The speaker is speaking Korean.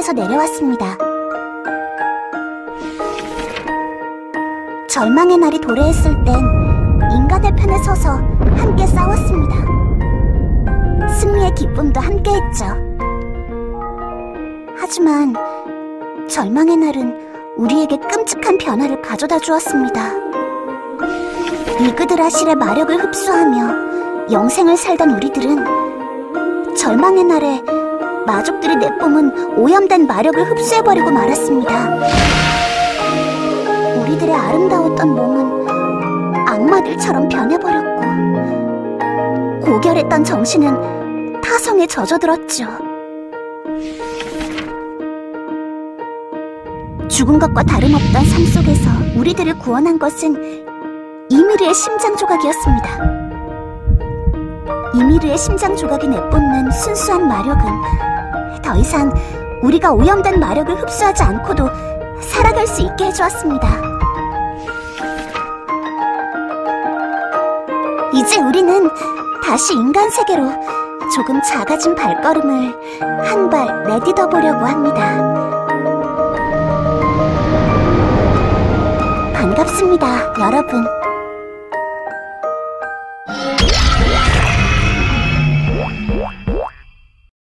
하늘에서 내려왔습니다. 절망의 날이 도래했을 땐 인간의 편에 서서 함께 싸웠습니다. 승리의 기쁨도 함께했죠. 하지만 절망의 날은 우리에게 끔찍한 변화를 가져다 주었습니다. 이그드라실의 마력을 흡수하며 영생을 살던 우리들은 절망의 날에 마족들이 내뿜은 오염된 마력을 흡수해버리고 말았습니다. 우리들의 아름다웠던 몸은 악마들처럼 변해버렸고, 고결했던 정신은 타성에 젖어들었죠. 죽은 것과 다름없던 삶 속에서 우리들을 구원한 것은 이미르의 심장 조각이었습니다. 이미르의 심장 조각이 내뿜는 순수한 마력은 더 이상 우리가 오염된 마력을 흡수하지 않고도 살아갈 수 있게 해주었습니다. 이제 우리는 다시 인간 세계로 조금 작아진 발걸음을 한 발 내딛어 보려고 합니다. 반갑습니다, 여러분.